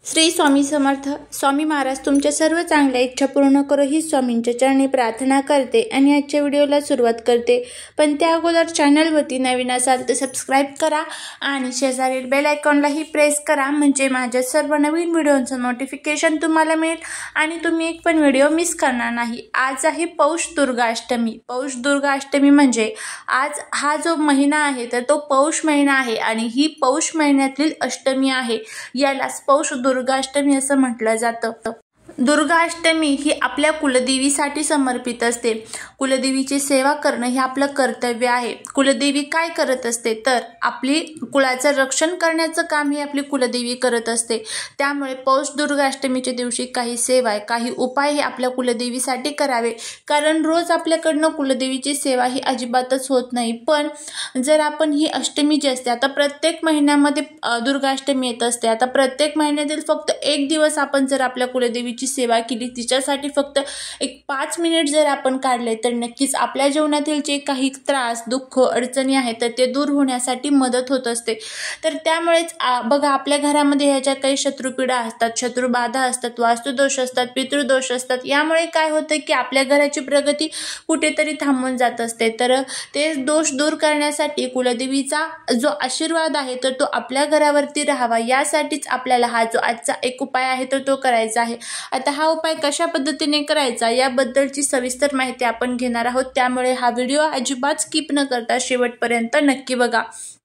श्री स्वामी समर्थ. स्वामी महाराज तुमच्या सर्व चांगल्या इच्छा पूर्ण करो ही स्वामींच्या चरणी प्रार्थना करते आणि आजच्या व्हिडिओला सुरुवात करते. पण त्या अगोदर चॅनलवरती नवीन असाल तर सबस्क्राईब करा आणि शेजारील बेल आयकॉनलाही प्रेस करा, म्हणजे माझ्या सर्व नवीन व्हिडिओचं नोटिफिकेशन तुम्हाला मिळेल आणि तुम्ही एक पण व्हिडिओ मिस करणार नाही. आज आहे पौष दुर्गाष्टमी. पौष दुर्गाष्टमी म्हणजे आज हा जो महिना आहे तर तो पौष महिना आहे आणि ही पौष महिन्यातील अष्टमी आहे. यालाच पौष दुर्गाष्टमी असं म्हटलं जातं. दुर्गाष्टमी ही आपल्या कुलदेवीसाठी समर्पित असते. कुलदेवीची सेवा करणं हे आपलं कर्तव्य आहे. कुलदेवी काय करत असते तर आपली कुळाचं रक्षण करण्याचं काम ही आपली कुलदेवी करत असते. त्यामुळे पौष दुर्गाष्टमीच्या दिवशी काही सेवा, काही उपाय हे आपल्या कुलदेवीसाठी करावे, कारण रोज आपल्याकडनं कुलदेवीची सेवा ही अजिबातच होत नाही. पण जर आपण ही अष्टमी जी असते, आता प्रत्येक महिन्यामध्ये दुर्गाष्टमी येत असते, आता प्रत्येक महिन्यातील फक्त एक दिवस आपण जर आपल्या कुलदेवीची सेवा केली, तिच्यासाठी फक्त एक 5 मिनिट जर आपण काढले तर नक्कीच आपल्या जीवनातील जे काही त्रास, दुःख, अडचणी आहेत तर ते दूर होण्यासाठी मदत होत असते. तर त्यामुळेच बघा, आपल्या घरामध्ये ह्या ज्या काही शत्रुपीडा असतात, शत्रुबाधा असतात, वास्तुदोष असतात, पितृदोष असतात, यामुळे काय होतं की आपल्या घराची प्रगती कुठेतरी थांबून जात असते. तर ते दोष दूर करण्यासाठी कुलदेवीचा जो आशीर्वाद आहे तर तो आपल्या घरावरती राहावा, यासाठीच आपल्याला हा जो आजचा एक उपाय आहे तर तो करायचा आहे. आता हा उपाय कशा पद्धतीने करायचा याबद्दलची सविस्तर माहिती आपण घेणार आहोत, त्यामुळे हा व्हिडिओ अजिबात स्किप न करता शेवटपर्यंत नक्की बघा.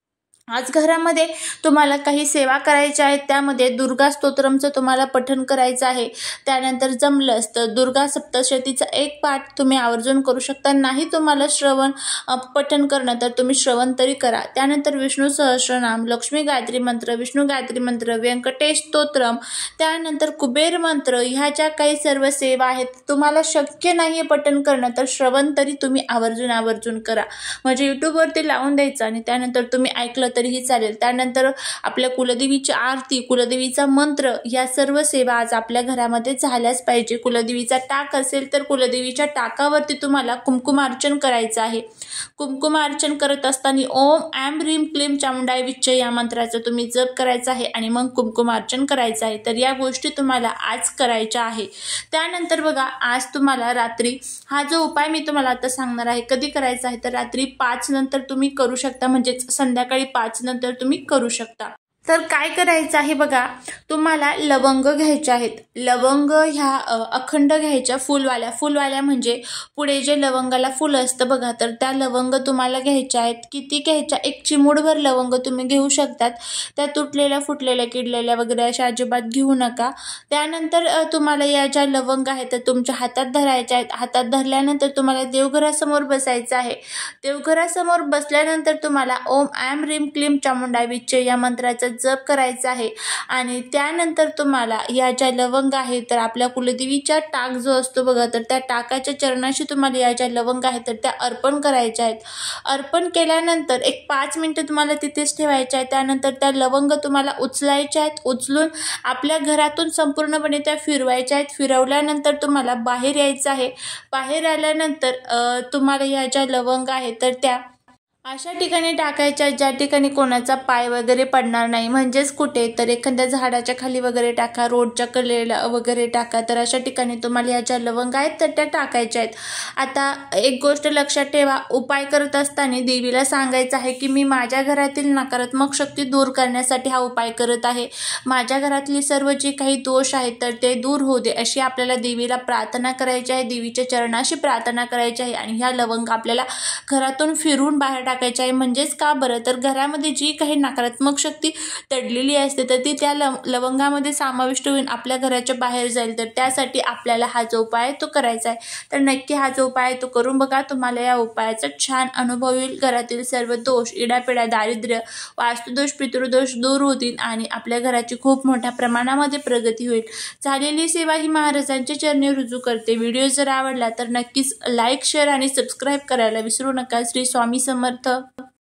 आज घरामध्ये तुम्हाला काही सेवा करायच्या आहेत, त्यामध्ये दुर्गा स्तोत्रमचं तुम्हाला पठण करायचं आहे. त्यानंतर जमलंच तर दुर्गा सप्तशतीचा एक पाठ तुम्ही आवर्जून करू शकता. नाही तुम्हाला श्रवण पठण करणं तर तुम्ही श्रवण तरी करा. त्यानंतर विष्णू सहस्रनाम, लक्ष्मी गायत्री मंत्र, विष्णू गायत्री मंत्र, व्यंकटेश स्तोत्रम, त्यानंतर कुबेर मंत्र, ह्या ज्या काही सर्व सेवा आहेत तुम्हाला शक्य नाही पठण करणं तर श्रवण तरी तुम्ही आवर्जून करा, म्हणजे यूट्यूबवरती लावून द्यायचं आणि त्यानंतर तुम्ही ऐकलं तरीही चालेल. त्यानंतर आपल्या कुलदेवीची आरती, कुलदेवीचा मंत्र, या सर्व सेवा आज आपल्या घरामध्ये झाल्याच पाहिजे. कुलदेवीचा टाक असेल तर कुलदेवीच्या टाकावरती तुम्हाला कुंकुमार्चन करायचं आहे. कुंकुमार्चन करत असताना ओम ऐं ह्रीं क्लीं चामुंडाय विच्चे या मंत्राचा तुम्ही जप करायचा आहे आणि मग कुंकुमार्चन करायचं आहे. तर या गोष्टी तुम्हाला आज करायच्या आहे. त्यानंतर बघा, आज तुम्हाला रात्री हा जो उपाय मी तुम्हाला आता सांगणार आहे कधी करायचा आहे तर रात्री 5 नंतर तुम्ही करू शकता, म्हणजे संध्याकाळी 5 नंतर तुम्ही करू शकता. तर काय करायचं आहे बघा, तुम्हाला लवंग घ्यायच्या आहेत. लवंग ह्या अखंड घ्यायच्या, फुलवाल्या म्हणजे पुढे जे लवंगाला फुल असतं बघा, तर त्या लवंग तुम्हाला घ्यायच्या आहेत. किती घ्यायच्या? एक चिमूटभर लवंग तुम्ही घेऊ शकतात. त्या तुटलेल्या, फुटलेल्या, किडलेल्या वगैरे अशा अजिबात घेऊ नका. त्यानंतर तुम्हाला या ज्या लवंग आहेत तर तुमच्या हातात धरायच्या आहेत. हातात धरल्यानंतर तुम्हाला देवघरासमोर बसायचं आहे. देवघरासमोर बसल्यानंतर तुम्हाला ओम ऐं ह्रीं क्लीं चामुंडाय विच्चे या मंत्राचा जप करायचा आहे आणि त्यानंतर तुम्हाला या ज्या लवंग आहेत तर आपल्या कुलदेवीच्या टाक जो असतो बघा, तर त्या टाकाच्या चरणाशी तुम्हाला या ज्या लवंग आहेत तर त्या अर्पण करायच्या आहेत. अर्पण केल्यानंतर एक 5 मिनिटं तुम्हाला तिथेच ठेवायच्या आहेत. त्यानंतर त्या लवंग तुम्हाला उचलायच्या आहेत. उचलून आपल्या घरातून संपूर्णपणे त्या फिरवायच्या आहेत. फिरवल्यानंतर तुम्हाला बाहेर यायचं आहे. बाहेर आल्यानंतर तुम्हाला या ज्या लवंग आहेत तर त्या अशा ठिकाणी टाकायच्या ज्या ठिकाणी कोणाचा पाय वगैरे पडणार नाही, म्हणजेच कुठे तर एखाद्या झाडाच्या खाली वगैरे टाका, रोडच्या कडेला वगैरे टाका. तर अशा ठिकाणी तुम्हाला या ज्या लवंग आहेत तर त्या टाकायच्या आहेत. आता एक गोष्ट लक्षात ठेवा, उपाय करत असताना देवीला सांगायचं आहे की मी माझ्या घरातील नकारात्मक शक्ती दूर करण्यासाठी हा उपाय करत आहे. माझ्या घरातली सर्व जे काही दोष आहेत तर ते दूर होऊ दे, अशी आपल्याला देवीला प्रार्थना करायची आहे. देवीच्या चरणाशी प्रार्थना करायची आहे आणि ह्या लवंग आपल्याला घरातून फिरून बाहेर टाकायचे आहे. म्हणजेच का बरं, तर घरामध्ये जी काही नकारात्मक शक्ती दडलेली असते तर ती त्या लवंगामध्ये समाविष्ट होऊन आपल्या घराच्या बाहेर जाईल. तर त्यासाठी आपल्याला हा जो उपाय आहे तो करायचा आहे. तर नक्की हा जो उपाय आहे तो करून बघा. तुम्हाला या उपायाचा छान अनुभव येईल. घरातील सर्व दोष, इडापिडा, दारिद्र्य, वास्तुदोष, पितृदोष दूर होतील आणि आपल्या घराची खूप मोठ्या प्रमाणामध्ये प्रगती होईल. झालेली सेवा ही महाराजांच्या चरणी रुजू करते. व्हिडिओ जर आवडला तर नक्कीच लाईक, शेअर आणि सबस्क्राईब करायला विसरू नका. श्री स्वामी समर्थ.